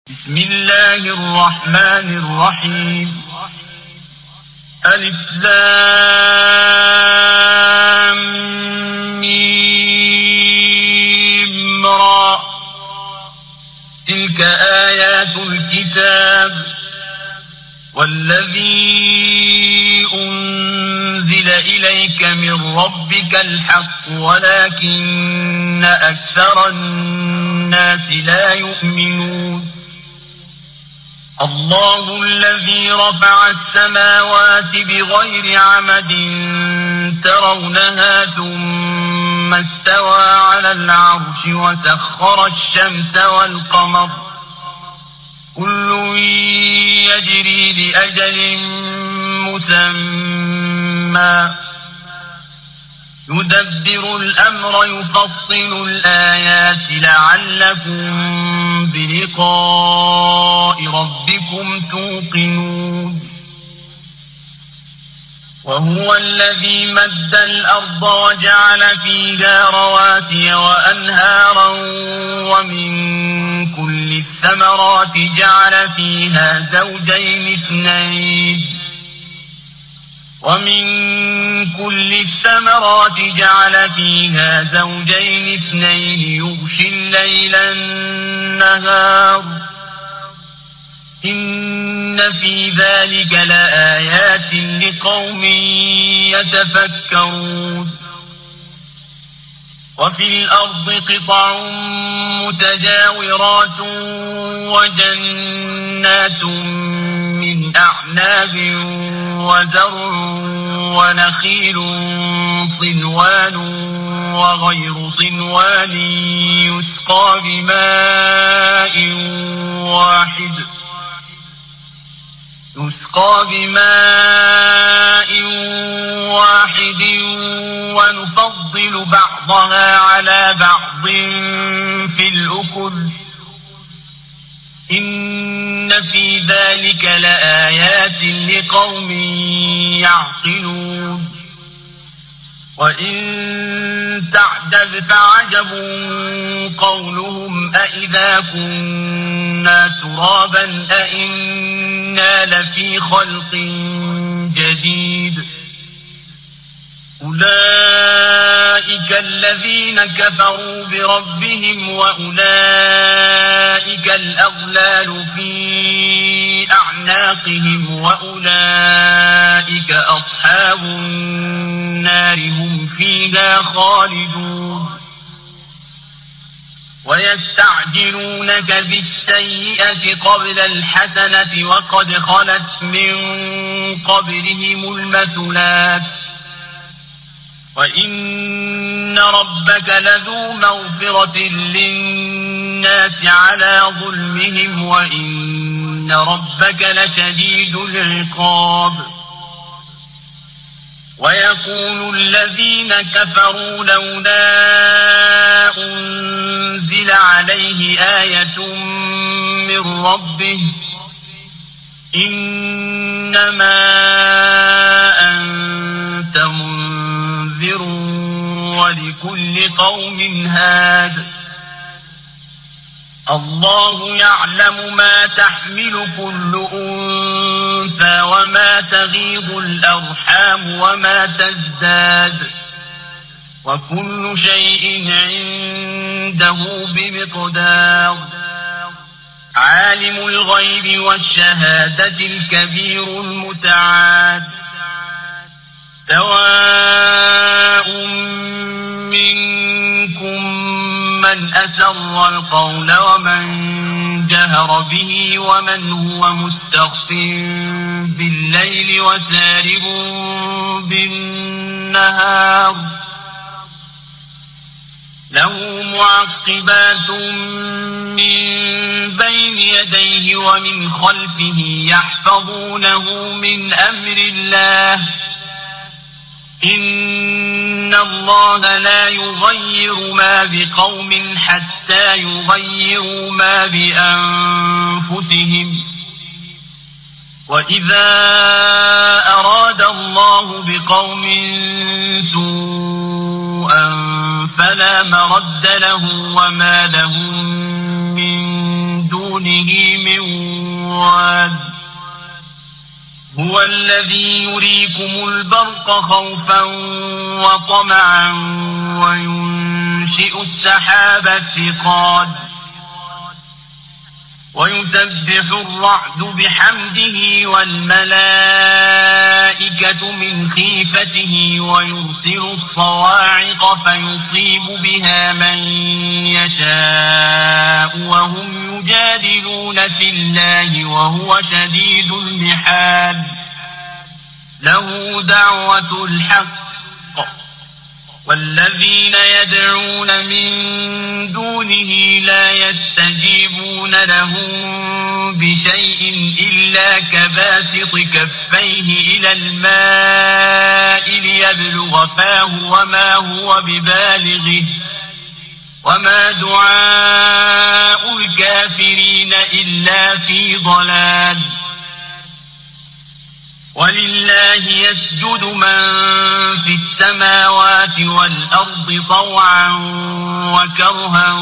بسم الله الرحمن الرحيم. ألف لام ميم را. تلك آيات الكتاب والذي أنزل إليك من ربك الحق ولكن أكثر الناس لا يؤمنون. الله الذي رفع السماوات بغير عمد ترونها ثم استوى على العرش وسخر الشمس والقمر كل يجري لأجل مسمى يدبر الأمر يفصل الآيات لعلكم بلقاء ربكم توقنون. وهو الذي مد الأرض وجعل فيها رواسي وأنهارا ومن كل الثمرات جعل فيها زوجين اثنين يغشي الليل النهار إن في ذلك لآيات لقوم يتفكرون. وفي الأرض قطع متجاورات وجنات من أعناب وزرع ونخيل صنوان وغير صنوان يسقى بماء واحد ونفضل بعضها على بعض في الأكل إن في ذلك لآيات لقوم يعقلون. وإن تعجب فعجب قولهم أإذا كنا ترابا أإنا لفي خلق جديد. أولئك الذين كفروا بربهم وأولئك الأغلال في أعناقهم وأولئك أصحاب النار هم فيها خالدون. ويستعجلونك بالسيئة قبل الحسنة وقد خلت من قبلهم المثلات وإن ربك لذو مغفرة للناس على ظلمهم وإن ربك لشديد العقاب. ويقول الذين كفروا لولا أنزل عليه آية من ربه إنما أنت منذر ولكل قوم هاد. الله يعلم ما تحمل كل أنثى وما تغيض الأرحام وما تزداد وكل شيء عنده بمقدار. عالم الغيب والشهادة الكبير المتعال. سواء منكم من أسر القول ومن جهر به ومن هو مستخف بالليل وسارب بالنهار له معقبات من بين يديه ومن خلفه يحفظونه من أمر الله إن الله لا يغير ما بقوم حتى يغيروا ما بأنفسهم وإذا أراد الله بقوم سوءا فلا مرد له وما لهم من دونه من واد هو الذي يريكم البرق خوفا وطمعا وينشئ السحاب الثقال ويسبح الرعد بحمده والملائكة من خيفته ويرسل الصواعق فيصيب بها من يشاء وهم يجادلون في الله وهو شديد المحال له دعوة الحق والذين يدعون من دونه لا يستجيبون لهم بشيء إلا كباسط كفيه إلى الماء ليبلغ فاه وما هو ببالغه وما دعاء الكافرين إلا في ضلال ولله يسجد من في السماوات والأرض طوعا وكرها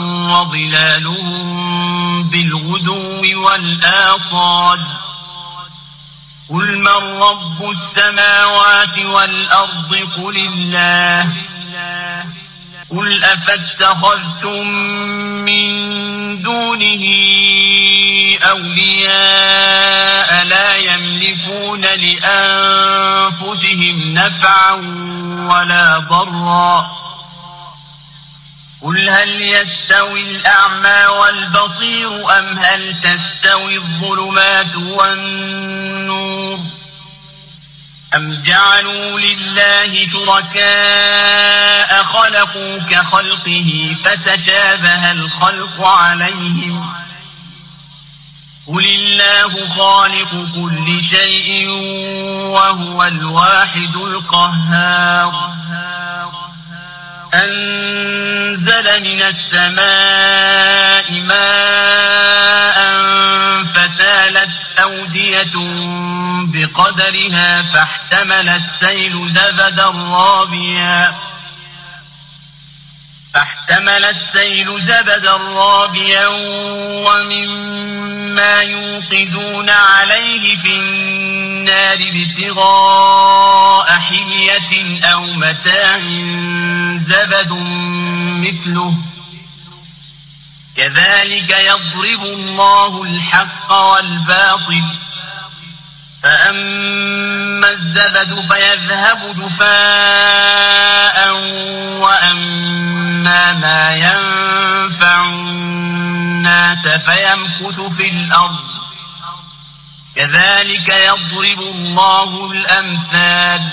وظلالهم بالغدو والآصال قل من رب السماوات والأرض قل الله قل أفاتخذتم من دونه أولياء لا يملكون لأنفسهم نفعا ولا ضرا قل هل يستوي الأعمى والبصير أم هل تستوي الظلمات والنور أم جعلوا لله شركاء خلقوا كخلقه فتشابه الخلق عليهم قل الله خالق كل شيء وهو الواحد القهار أنزل من السماء ماء فسالت أودية بقدرها فاحتمل السيل زبدا رابيا ومما يوقدون عليه في النار ابتغاء حلية أو متاع زبد مثله كذلك يضرب الله الحق والباطل فأما الزبد فيذهب جفاء وأما ما ينفع الناس فيمكث في الأرض كذلك يضرب الله الأمثال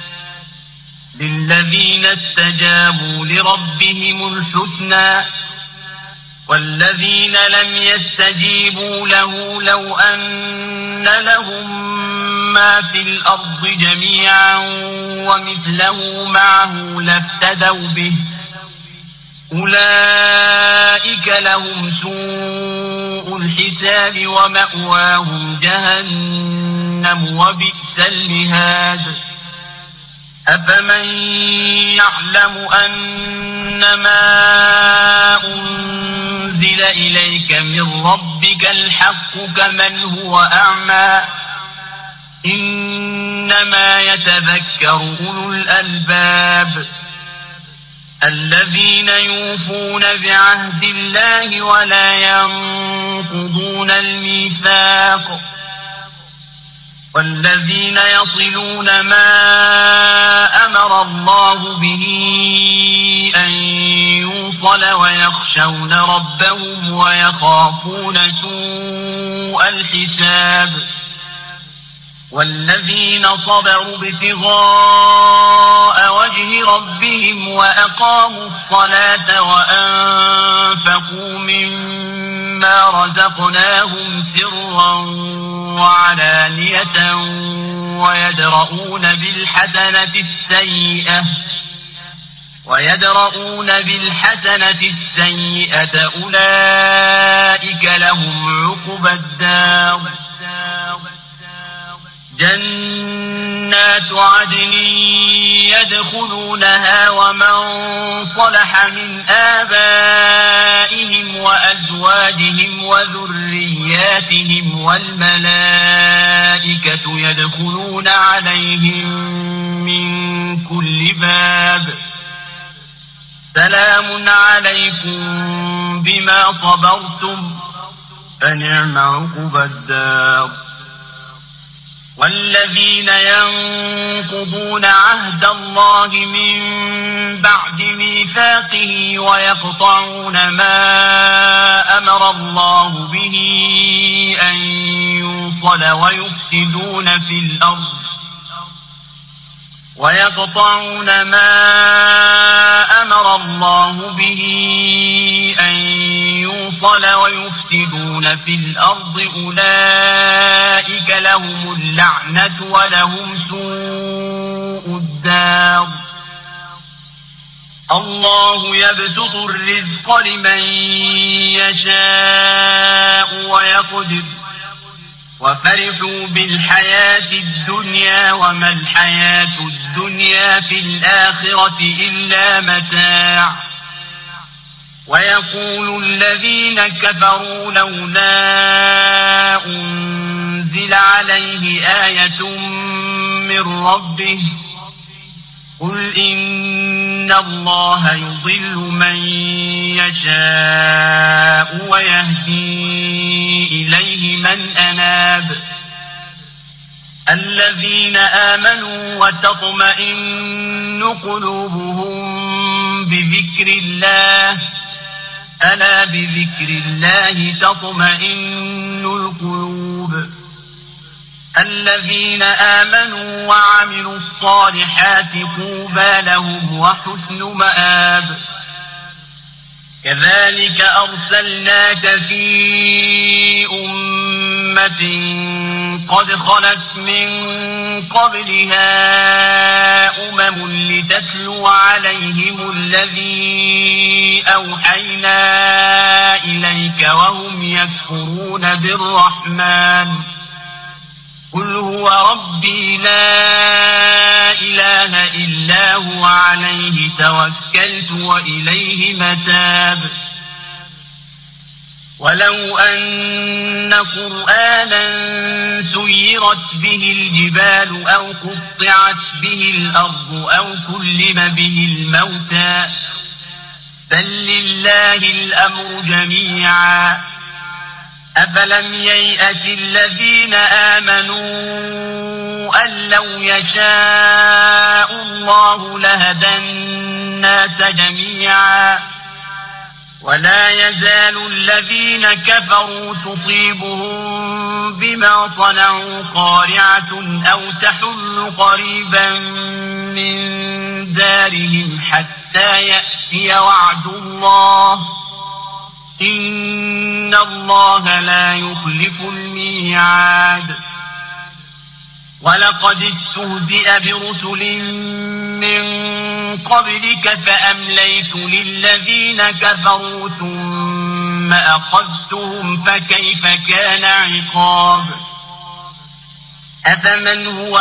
للذين استجابوا لربهم الحسنى والذين لم يستجيبوا له لو أن لهم ما في الأرض جميعا ومثله معه لافتدوا به أولئك لهم سوء الحساب ومأواهم جهنم وبئس المهاد أفمن يعلم أنما أنزل إليك من ربك الحق كمن هو أعمى إنما يتذكر أولو الألباب الذين يوفون بعهد الله ولا ينقضون الميثاق والذين يصلون ما أمر الله به أن يوصل ويخشون ربهم ويخافون سوء الحساب والذين صبروا ابتغاء وجه ربهم وأقاموا الصلاة وأنفقوا مما رزقناهم سرا وعلانية ويدرؤون بالحسنة السيئة أولئك لهم عقبى الدار جنات جنات عدن يدخلونها ومن صلح من آبائهم وأزواجهم وذرياتهم والملائكة يدخلون عليهم من كل باب سلام عليكم بما صبرتم فنعم عقبى الدار. والذين ينقضون عهد الله من بعد ميثاقه ويقطعون ما أمر الله به أن يوصل ويقطعون ما أمر الله به أن يوصل ويفسدون في الأرض أولئك لهم اللعنة ولهم سوء الدار. الله يبسط الرزق لمن يشاء ويقدر وفرحوا بالحياة الدنيا وما الحياة الدنيا في الآخرة إلا متاع. ويقول الذين كفروا لولا أنزل عليه آية من ربه قل إن الله يضل من يشاء ويهدي إليه من أناب. الذين آمنوا وتطمئن قلوبهم بذكر الله ألا بذكر الله تطمئن القلوب. الذين آمنوا وعملوا الصالحات طوبى لهم وحسن مآب. كذلك أرسلناك في أمة قد خلت من قبلها لتتلو عليهم الذي أوحينا إليك وهم يكفرون بالرحمن قل هو ربي لا إله إلا هو عليه توكلت وإليه متاب. ولو أن قرآنا سيرت به الجبال أو قطعت به الأرض أو كلم به الموتى بل لله الأمر جميعا أفلم ييأس الذين آمنوا أن لو يشاء الله لهدى الناس جميعا ولا يزال الذين كفروا تصيبهم بما صنعوا قارعة أو تحل قريبا من دارهم حتى يأتي وعد الله إن الله لا يخلف الميعاد. ولقد استهزئ برسل من قبلك فأمليت للذين كفروا ثم أخذتهم فكيف كان عقاب. أفمن هو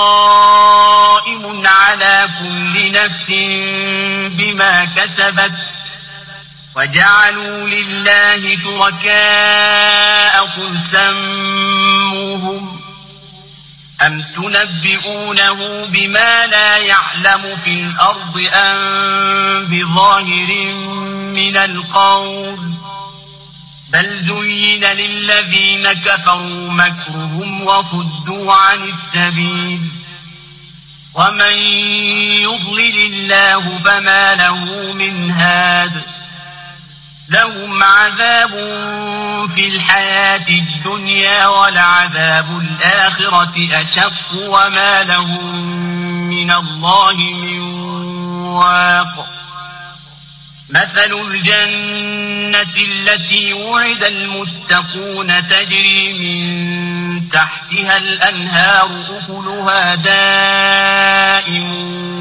قائم على كل نفس بما كسبت وجعلوا لله شركاء قل سموهم أم تنبئونه بما لا يعلم في الأرض أم بظاهر من القول بل زين للذين كفروا مكرهم وصدوا عن السبيل ومن يضلل الله فما له من هاد. لهم عذاب في الحياة الدنيا ولعذاب الآخرة أشق وما لهم من الله من واق. مثل الجنة التي وعد المتقون تجري من تحتها الأنهار أكلها دائم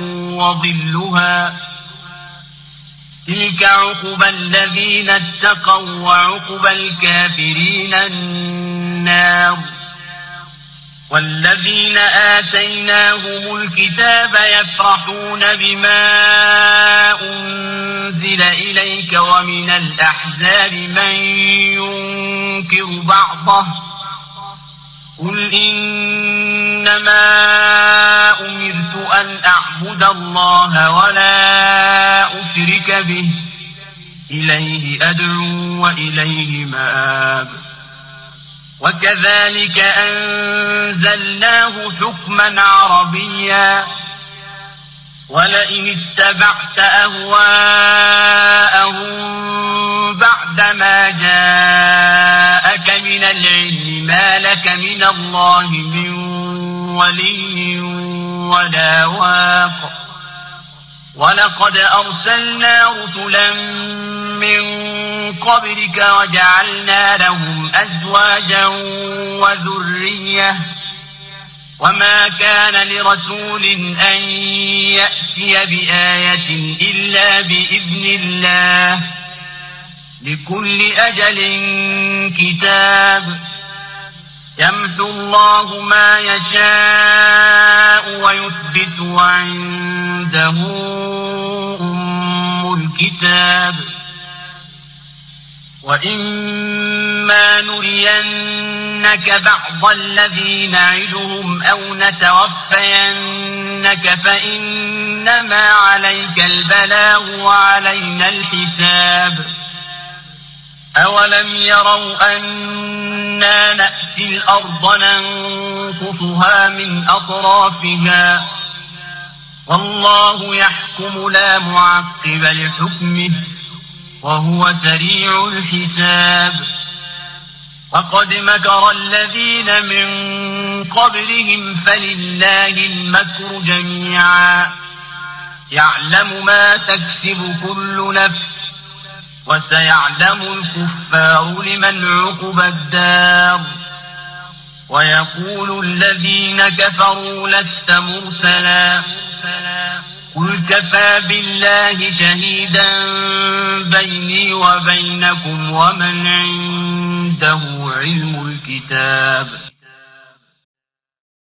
وظلها تلك عقبى الذين اتقوا وعقبى الكافرين النار. والذين آتيناهم الكتاب يفرحون بما أنزل إليك ومن الأحزاب من ينكر بعضه قل إنما أمرت أن أعبد الله ولا أشرك به إليه أدعو وإليه مآب وكذلك أنزلناه حكما عربيا ولئن اتبعت أهواءهم بعدما جاءك من العلم ما لك من الله من ولي ولا واق ولقد أرسلنا رسلا من قبلك وجعلنا لهم أزواجا وذرية وما كان لرسول أن يأتي بآية إلا بإذن الله لكل أجل كتاب يمحو الله ما يشاء ويثبت وعنده أم الكتاب وإما نرينك بعض الذي نعدهم أو نتوفينك فإنما عليك البلاغ وعلينا الحساب أولم يروا أنا نأتي الأرض ننقصها من أطرافها والله يحكم لا معقب لحكمه وهو سريع الحساب وقد مكر الذين من قبلهم فلله المكر جميعا يعلم ما تكسب كل نفس وسيعلم الكفار لمن عقبى الدار ويقول الذين كفروا لست مرسلا قل كفى بالله شهيدا بيني وبينكم ومن عنده علم الكتاب